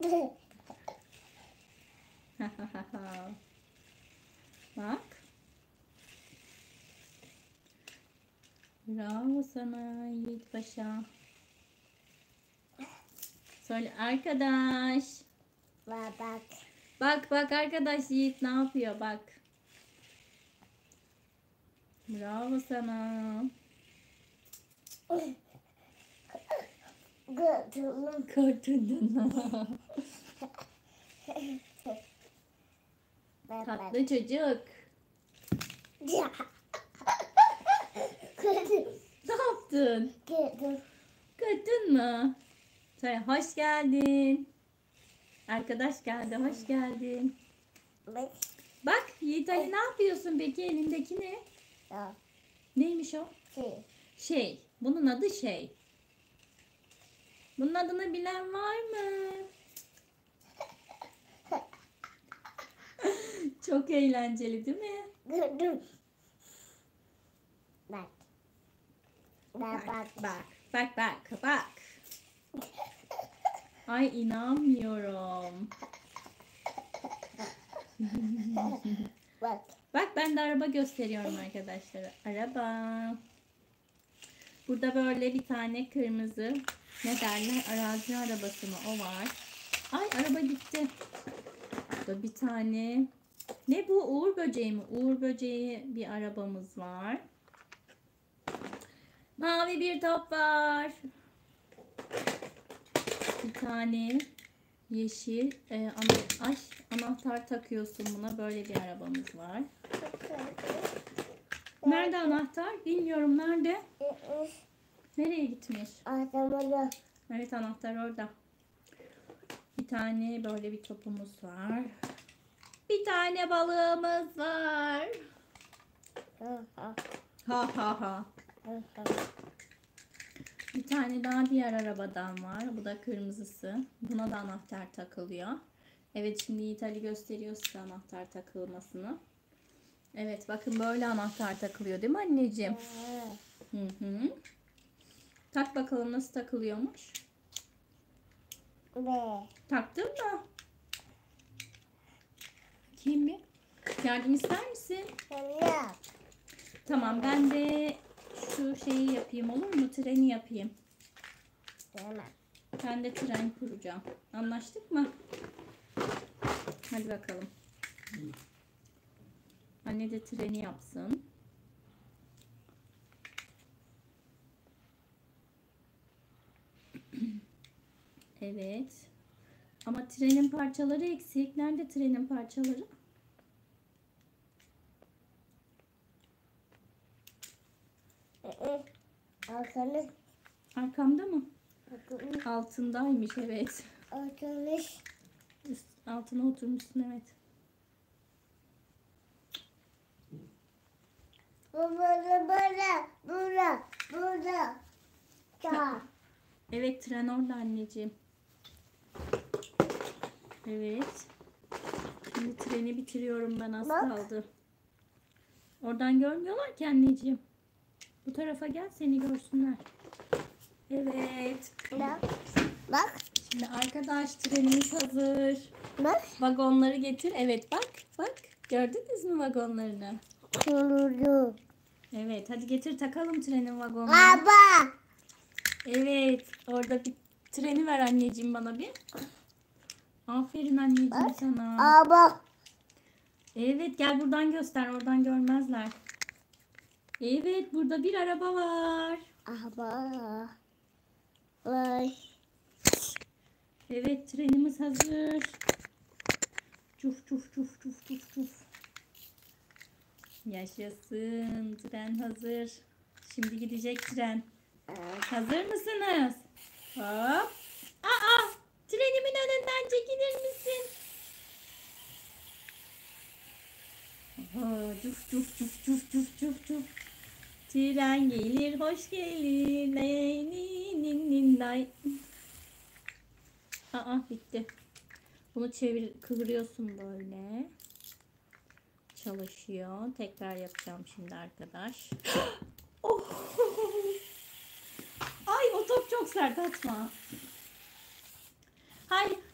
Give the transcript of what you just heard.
Bak. Bravo sana Yiğit Paşa. Söyle arkadaş. Bak. Bak arkadaş Yiğit ne yapıyor bak. Bravo sana. Kurtuldun. Tatlı çocuk. Ne yaptın? Kırdın mı? Söyle hoş geldin. Arkadaş geldi hoş geldin. Bak Yiğit Ali ne yapıyorsun peki elindeki ne? Neymiş o? Şey. Bunun adı şey. Bunun adını bilen var mı? Çok eğlenceli değil mi? Bak. Ay inanmıyorum. Bak ben de araba gösteriyorum arkadaşlara. Araba. Burada böyle bir tane kırmızı ne derler arazi arabası mı o var. Ay araba gitti. Burada bir tane ne bu Uğur böceği mi? Uğur böceği bir arabamız var. Mavi bir top var. Bir tane yeşil anahtar takıyorsun buna böyle bir arabamız var. Nerede anahtar? Bilmiyorum nerede? Nereye gitmiş? Evet anahtar orada. Bir tane böyle bir topumuz var. Bir tane balığımız var. Ha. Bir tane daha diğer arabadan var. Bu da kırmızısı. Buna da anahtar takılıyor. Evet şimdi Yiğit Ali gösteriyor size anahtar takılmasını. Evet bakın böyle anahtar takılıyor değil mi anneciğim? Hı. Tak bakalım nasıl takılıyormuş. Taktın mı? Bakayım bir. Yardım ister misin? Tamam ben de şu şeyi yapayım olur mu? Treni yapayım. Ben de tren kuracağım. Anlaştık mı? Hadi bakalım. Anne de treni yapsın. Evet. Ama trenin parçaları eksik. Nerede trenin parçaları? Arkamda mı? Altındaymış evet. Altına oturmuşsun evet. Burada. Evet tren orada anneciğim. Evet. Şimdi treni bitiriyorum ben az kaldı. Oradan görmüyorlar ki anneciğim. Bu tarafa gel seni görsünler. Evet. Bak. Şimdi arkadaş trenimiz hazır. Bak. Vagonları getir. Evet bak. Gördünüz mü vagonlarını? Kurulu. Evet hadi getir takalım trenin vagonlarını. Baba. Evet orada bir treni ver anneciğim bana bir. Aferin anneciğim sana. Baba. Evet gel buradan göster oradan görmezler. Evet burada bir araba var. Baba. Vay. Evet trenimiz hazır. Cuf. Yaşasın tren hazır. Şimdi gidecek tren. Hazır mısınız? Hop. Trenimin önünden çekilir misin? Cuf. Tren gelir, hoş gelir. Lay. Bitti. Bunu kıvırıyorsun böyle. Çalışıyor. Tekrar yapacağım şimdi arkadaş. Ay o top çok sert atma. Hayır